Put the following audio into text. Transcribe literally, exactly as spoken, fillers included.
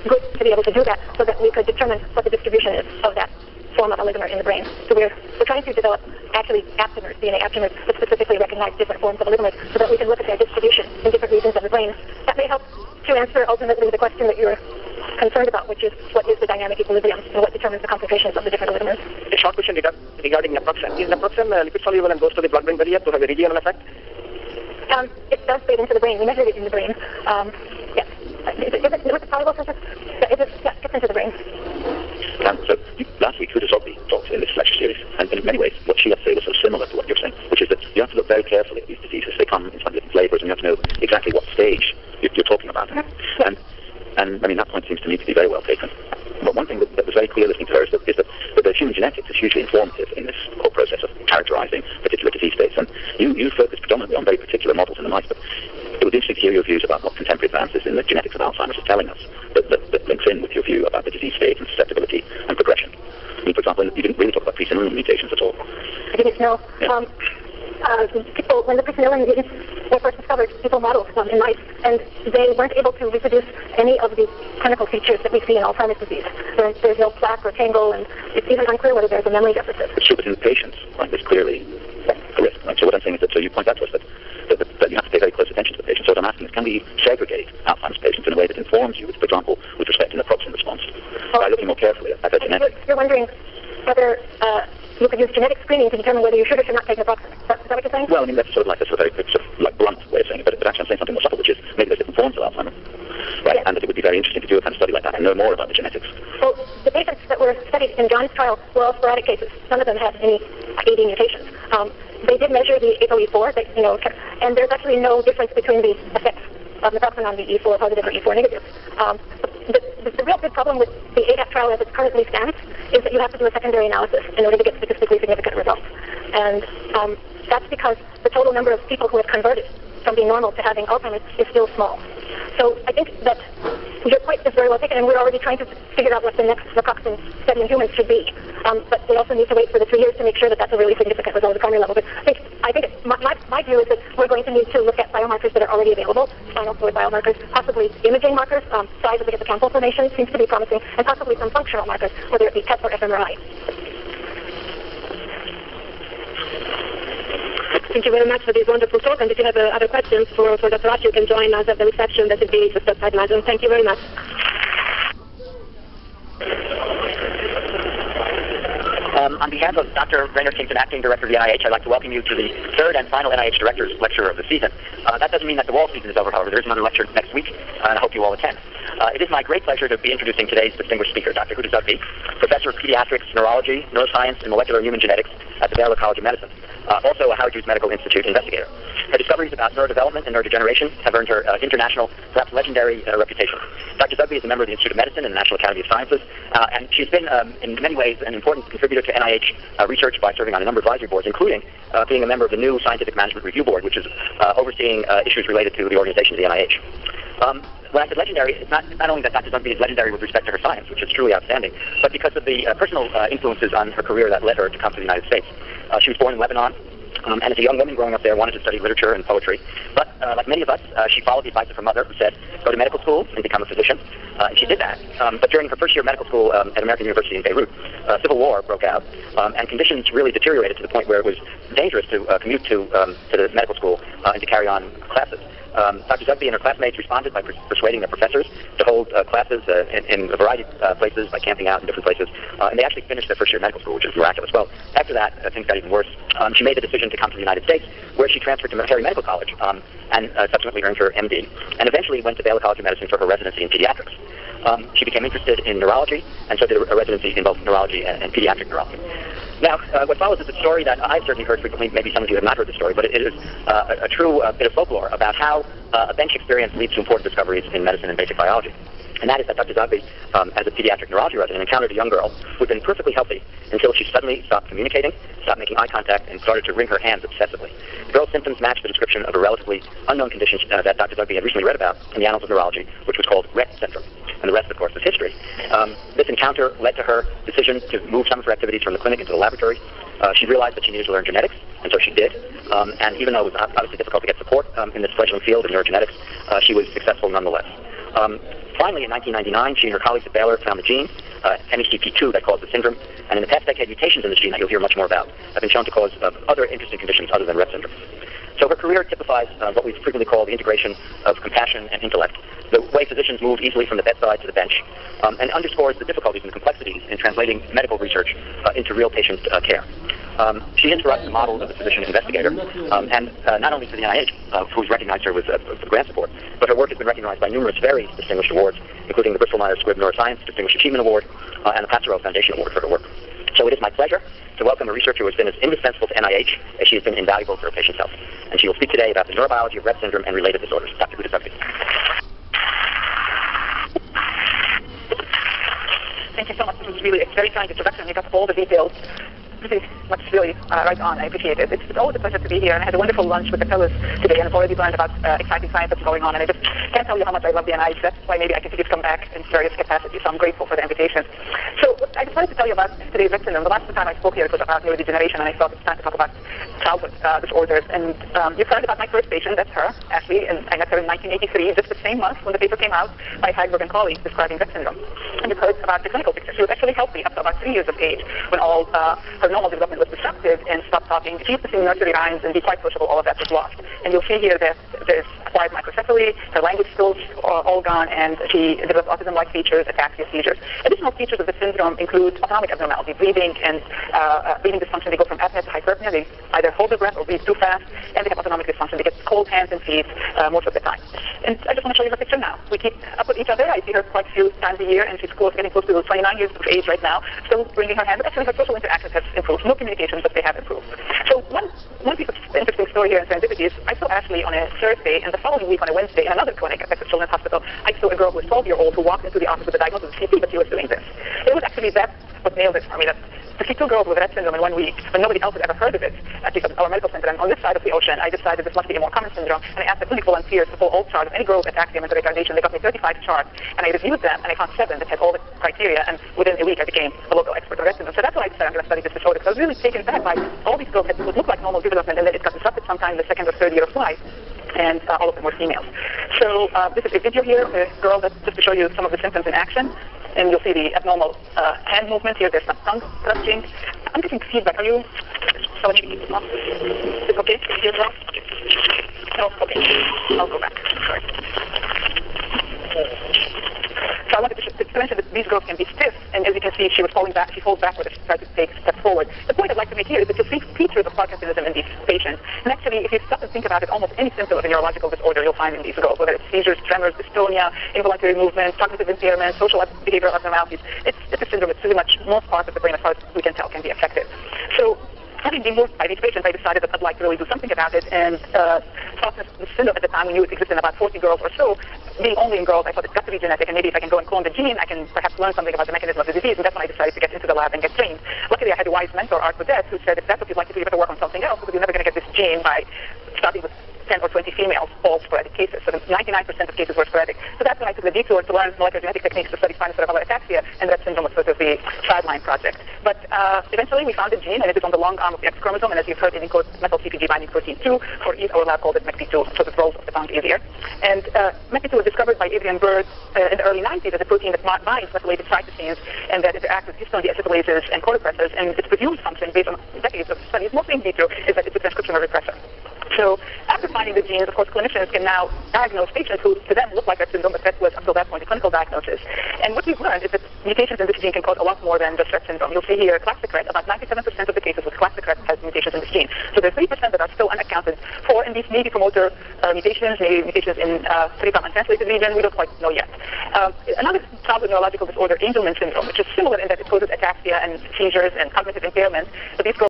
good to be able to do that so that we could determine what the distribution is of that form of oligomer in the brain. So we're, we're trying to develop actually aptamers, D N A aptamers, that specifically recognize different forms of oligomers so that we can look at their distribution in different regions of the brain. That may help to answer ultimately the question that you're concerned about, which is what is the dynamic equilibrium and what determines the concentrations of the different oligomers. A short question regarding naproxen. Is naproxen uh, lipid soluble and goes to the blood-brain barrier to have a regional effect? Um, it does fade into the brain. We measured it in the brain. Um, yes. Is it, is it with the soluble synthesis? Yeah, it is, yeah, it gets into the brain. Um, so you, last week, Huda Zogby talked in this lecture series, and in many ways, what she had to say was sort of similar to what you're saying, which is that you have to look very carefully at these diseases. They come in slightly different flavors, and you have to know exactly what stage you're, you're talking about. Uh-huh. Yeah. And, and I mean, that point seems to me to be very well taken. But one thing that, that was very clear listening to her is that, is that, that the human genetics is hugely informative in this whole process of characterizing particular disease states. And you, you focus predominantly on very particular models in the mice, but it would be interesting to hear your views about what contemporary advances in the genetics of Alzheimer's is telling us that, that, that links in with your view about the disease state and susceptibility and progression. I mean, for example, you didn't really talk about presenilin mutations at all. I didn't know. Yeah. Um, uh, people, when the presenilin mutants were first discovered, people modeled them in mice, and they weren't able to reproduce any of the clinical features that we see in Alzheimer's disease. There, there's no plaque or tangle, and it's even unclear whether there's a memory deficit. It's true, but in the patients, right, there's clearly a risk. Right? So what I'm saying is that, so you point out to us that, that, that, that you have to pay very close attention to the patient. So what I'm asking is, can we segregate Alzheimer's patients in a way that informs you, for example, with respect to naproxen response, oh, by looking more carefully at their genetics? You're wondering whether uh, you could use genetic screening to determine whether you should or should not take naproxen. Is that, is that what you're saying? Well, I mean, that's sort of like a sort of very sort of like blunt way of saying it, but, but actually I'm saying something more subtle, which is maybe there's different forms of Alzheimer's, right? Yes. And that it would be very interesting to do a kind of study like that and know more about the genetics. Well, the patients that were studied in John's trial were all sporadic cases. None of them had any A D mutations. Um, they did measure the A P O E four, that, you know, and there's actually no difference between the effects of naproxen on the E four positive or E four negative. Um, the, the, the real big problem with the A D A P trial as it currently stands is that you have to do a secondary analysis in order to get statistically significant results. And um, that's because the total number of people who have converted from being normal to having Alzheimer's is still small. So I think that your point is very well taken, and we're already trying to figure out what the next naproxen study in humans should be. Um, but we also need to wait for the three years to make sure that that's a really significant result at the primary level. But I think, I think it's, my, my, my view is that we're going to need to look at biomarkers that are already available, spinal fluid biomarkers, possibly imaging markers, um, size of the hippocampal formation seems to be promising, and possibly some functional markers, whether it be P E T or f M R I. Thank you very much for this wonderful talk, and if you have uh, other questions for, for Doctor Ash, you can join us at the reception that will be just outside Madison. Thank you very much. Um, on behalf of Doctor Raynard Kingston, Acting Director of the N I H, I'd like to welcome you to the third and final N I H Directors Lecture of the season. Uh, that doesn't mean that the wall season is over, however. There is another lecture next week, uh, and I hope you all attend. Uh, it is my great pleasure to be introducing today's distinguished speaker, Doctor Huda Zogby, Professor of Pediatrics, Neurology, Neuroscience, and Molecular and Human Genetics at the Baylor College of Medicine, uh, also a Howard Hughes Medical Institute investigator. Her discoveries about neurodevelopment and neurodegeneration have earned her uh, international, perhaps legendary uh, reputation. Doctor Zogby is a member of the Institute of Medicine and the National Academy of Sciences, uh, and she's been, um, in many ways, an important contributor to N I H uh, research by serving on a number of advisory boards, including uh, being a member of the new Scientific Management Review Board, which is uh, overseeing uh, issues related to the organization of the N I H. Um, when I said legendary, it's not, not only that Doctor Zogby is legendary with respect to her science, which is truly outstanding, but because of the uh, personal uh, influences on her career that led her to come to the United States. Uh, she was born in Lebanon, Um, and as a young woman growing up there, wanted to study literature and poetry. But uh, like many of us, uh, she followed the advice of her mother, who said, go to medical school and become a physician. Uh, and she did that. Um, but during her first year of medical school um, at American University in Beirut, uh, civil war broke out, um, and conditions really deteriorated to the point where it was dangerous to uh, commute to, um, to the medical school uh, and to carry on classes. Um, Doctor Zogby and her classmates responded by pers- persuading their professors to hold uh, classes uh, in, in a variety of uh, places, by camping out in different places, uh, and they actually finished their first year of medical school, which is miraculous. Well, after that, uh, things got even worse. Um, she made the decision to come to the United States, where she transferred to Perry Medical College um, and uh, subsequently earned her M D, and eventually went to Baylor College of Medicine for her residency in pediatrics. Um, she became interested in neurology, and so did a residency in both neurology and, and pediatric neurology. Now, uh, what follows is a story that I've certainly heard frequently. Maybe some of you have not heard the story, but it, it is uh, a, a true uh, bit of folklore about how uh, a bench experience leads to important discoveries in medicine and basic biology. And that is that Doctor Zogby, um, as a pediatric neurology resident, encountered a young girl who had been perfectly healthy until she suddenly stopped communicating, stopped making eye contact, and started to wring her hands obsessively. The girl's symptoms matched the description of a relatively unknown condition uh, that Doctor Zogby had recently read about in the Annals of Neurology, which was called Rett syndrome. And the rest, of course, is history. Um, this encounter led to her decision to move some of her activities from the clinic into the laboratory. Uh, she realized that she needed to learn genetics, and so she did. Um, and even though it was obviously difficult to get support um, in this fledgling field of neurogenetics, uh, she was successful nonetheless. Um, Finally, in nineteen ninety-nine, she and her colleagues at Baylor found the gene, uh, M E C P two, that caused the syndrome. And in the past decade, mutations in this gene that you'll hear much more about have been shown to cause uh, other interesting conditions other than Rett syndrome. So her career typifies uh, what we frequently call the integration of compassion and intellect, the way physicians move easily from the bedside to the bench, um, and underscores the difficulties and complexities in translating medical research uh, into real patient uh, care. Um, she is for us the model of a physician investigator, um, and uh, not only for the N I H, uh, who's recognized her with, uh, with grant support, but her work has been recognized by numerous very distinguished awards, including the Bristol Myers Squibb Neuroscience Distinguished Achievement Award uh, and the Passereau Foundation Award for her work. So it is my pleasure to welcome a researcher who has been as indispensable to N I H as she has been invaluable for her patient's health. And she will speak today about the neurobiology of Rett syndrome and related disorders. Doctor Gudasubsi. Thank you so much. This was really a very kind introduction. You got all the details pretty much really uh, right on. I appreciate it. It's, it's always a pleasure to be here, and I had a wonderful lunch with the fellows today, and I've already learned about uh, exciting science that's going on, and I just can't tell you how much I love the N I H. That's why maybe I continue to come back in various capacities, so I'm grateful for the invitation. So I decided to tell you about today's Rett syndrome. The last time I spoke here, it was about neurodegeneration, and I thought it's time to talk about childhood uh, disorders. And um, you've heard about my first patient, that's her, Ashley, and I met her in nineteen eighty-three, just the same month when the paper came out by Hagberg and colleagues describing Rett syndrome. And you've heard about the clinical picture. She was actually healthy up to about three years of age when all uh, her normal development was disrupted and stopped talking. She used to sing nursery rhymes and be quite sociable. All of that was lost. And you'll see here that there's acquired microcephaly, her language skills are all gone, and she developed autism-like features, ataxia, seizures. Additional features of the syndrome include autonomic abnormality, breathing and uh, uh, breathing dysfunction. They go from apnea to hyperpnea. They either hold their breath or breathe too fast, and they have autonomic dysfunction. They get cold hands and feet uh, most of the time. And I just want to show you her picture now. We keep up with each other. I see her quite a few times a year, and she's close, getting close to twenty-nine years of age right now, still bringing her hand. But actually, her social interactions have improved. No communications, but they have improved. So one, one piece of interesting story here in serendipity is I saw Ashley on a Thursday, and the following week on a Wednesday in another clinic at Texas Children's Hospital, I saw a girl who was twelve years old who walked into the office with a diagnosis of C P, but she was doing this. It was actually that what nailed it for me, that to see two girls with Rett syndrome in one week when nobody else had ever heard of it, at least at our medical center. And on this side of the ocean, I decided this must be a more common syndrome, and I asked the clinic volunteers to pull all charts of any girl with ataxia and retardation. They got me thirty-five charts, and I reviewed them, and I found seven that had all the criteria, and within a week I became a local expert on Rett syndrome. So that's why I decided I'm going to study this disorder, because I was really taken back by all these girls had what looked like normal development, and then it got disrupted sometime in the second or third year of life. And uh, all of them were females. So uh, this is a video here, a girl that just to show you some of the symptoms in action. And you'll see the abnormal uh, hand movement here. There's some tongue thrusting. I'm getting feedback. Are you? Someone should keep this off. Is it okay? Can you hear well? No? Okay. I'll go back. Sorry. So I wanted to, to mention that these girls can be stiff, and as you can see, she was falling back. She falls backward as she tries to take steps forward. The point I'd like to make here is that you'll see features of Parkinsonism in these patients. And actually, if you stop and think about it, almost any symptom of a neurological disorder you'll find in these girls, whether it's seizures, tremors, dystonia, involuntary movements, cognitive impairment, social behavioral abnormalities. It's, it's a syndrome. It's pretty much most parts of the brain, as far as we can tell, can be affected. So having been moved by these patients, I decided that I'd like to really do something about it, and uh, thought that the syndrome at the time, we knew it existed in about forty girls or so. Being only in girls, I thought it's got to be genetic, and maybe if I can go and clone the gene, I can perhaps learn something about the mechanism of the disease, and that's when I decided to get into the lab and get trained. Luckily, I had a wise mentor, Art Burdett, who said, if that's what you'd like to do, you better work on something else, because you're never going to get this gene by starting with ten or twenty females, all sporadic cases. So ninety-nine percent of cases were sporadic. So that's when I took the detour to learn molecular genetic techniques to study spinocerebellar ataxia, and Rett syndrome was sort of the sideline project. But uh, eventually we found a gene, and it is on the long arm of the X chromosome, and as you've heard, it encodes methyl C P G binding protein two, or our lab called it M E C P two, so it rolls off the tongue easier. And uh, M E C P two was discovered by Adrian Bird uh, in the early nineties as a protein that binds methylated cytosines and that interacts with histone deacetylases and corepressors, and its presumed function, based on decades of studies, mostly in vitro, is that it's a transcriptional repressor. So after finding the genes, of course, clinicians can now diagnose patients who to them look like Rett syndrome, but that was up until that point a clinical diagnosis. And what we've learned is that mutations in this gene can cause a lot more than just Rett syndrome. You'll see here classic Rett, about ninety-seven percent of the cases with classic Rett has mutations in this gene. So there's three percent that are still unaccounted for, and these may be promoter uh, mutations, maybe mutations in uh, cerebral untranslated region, we don't quite know yet. Um, another childhood neurological disorder, Angelman syndrome, which is similar in that it causes ataxia and seizures and cognitive impairment, but these